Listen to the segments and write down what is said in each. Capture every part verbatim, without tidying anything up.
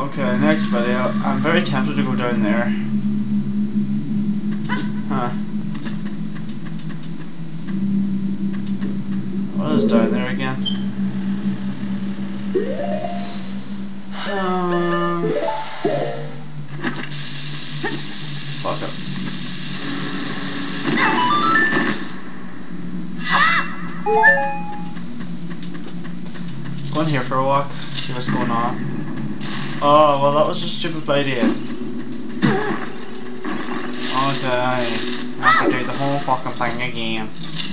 Okay, next video. I'm very tempted to go down there. Huh. What is down there again? Um, fuck it. Go in here for a walk, see what's going on. Oh, well that was a stupid idea. Okay, I have to do the whole fucking thing again.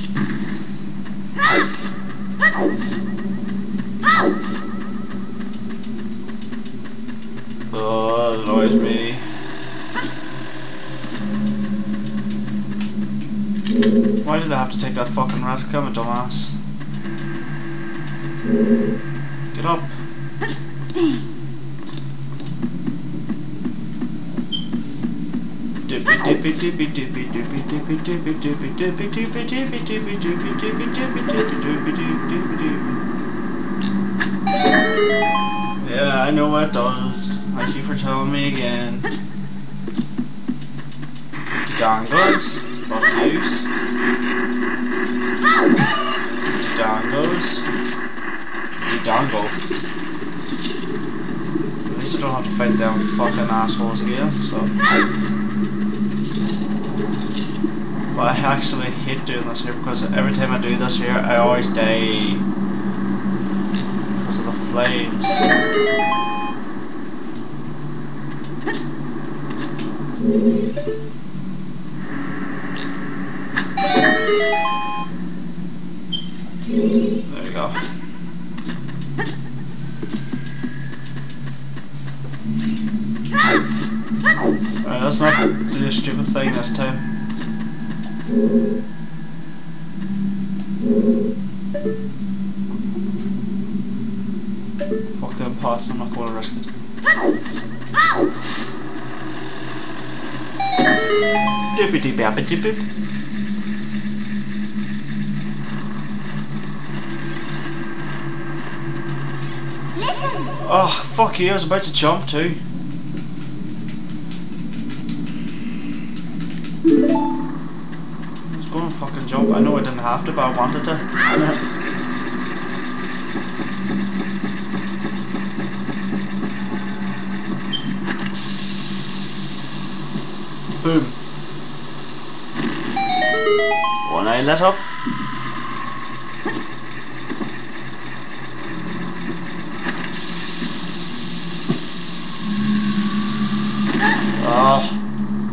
Oh, it annoys me. Why did I have to take that fucking rat? Come on, dumbass. Get up. Dippy dippy dippy dippy dippy dippy dippy dippy dippy dippy dippy dippy dippy dippy dippy dippy dippy dippy. Yeah, I know what it does. Thank you for telling me again. The dongos, fuck yous. The dongos. The dongo. At least I don't have to fight them fucking assholes again, so. But I actually hate doing this here because every time I do this here I always die because of the flames. There you go. Right, let's not do the stupid thing this time. Fuck them pots, I'm not going to risk it. Dippity bappity bip. Oh, fuck you, I was about to jump too. I was going to fucking jump. I know I didn't have to, but I wanted to. Boom. One eye lit up. Oh.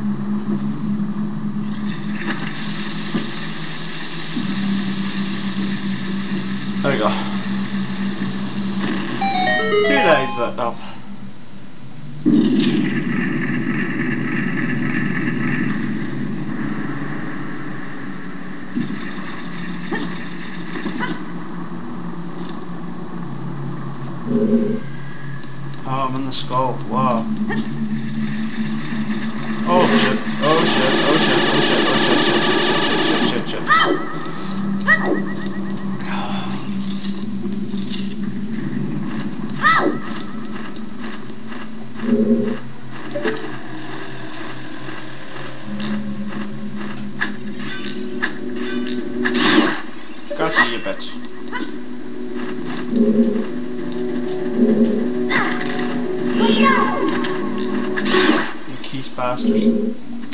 There we go. Two days lit up. Oh, I'm in the skull. Wow. Oh shit. Oh shit. Oh shit. Oh shit. Oh shit. Shit. Shit. Shit. Shit. Shit. Shit. Shit. Gotcha, you bitch. You keys bastard.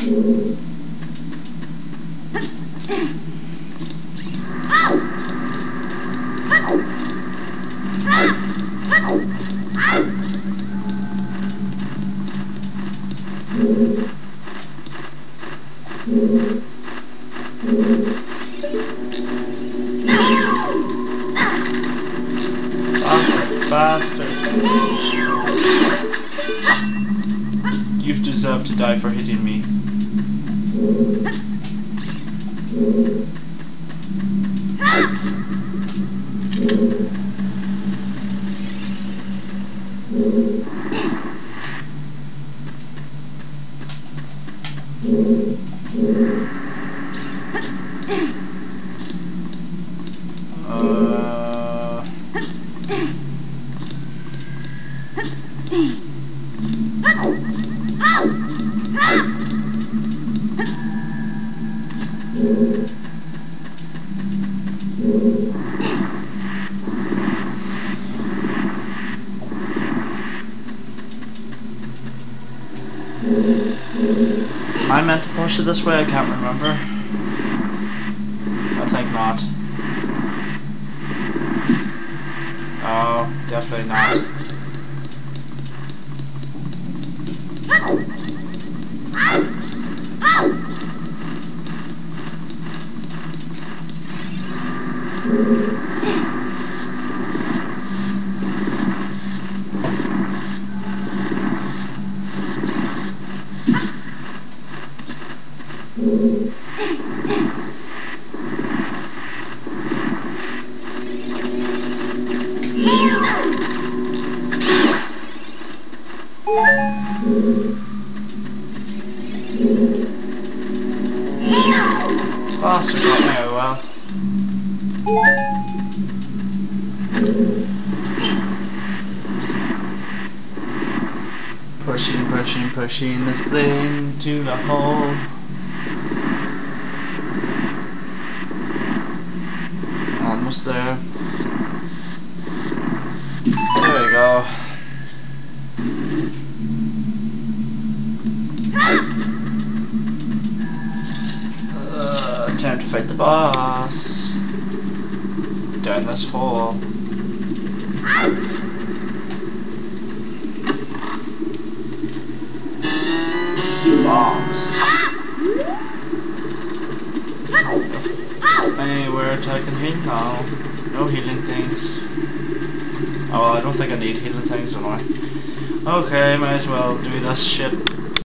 Bastard, bastard. You've deserved to die for hitting me. Uh... Am I meant to push it this way? I can't remember. I think not. Oh, definitely not. Bastard got me, oh well. Pushing, pushing, pushing this thing to the hole. Almost there. There we go. Uh, time to fight the boss. Down this hole. Bombs. Hey, we're attacking him now. No healing things. Oh, well, I don't think I need healing things, don't I? Okay, might as well do this shit.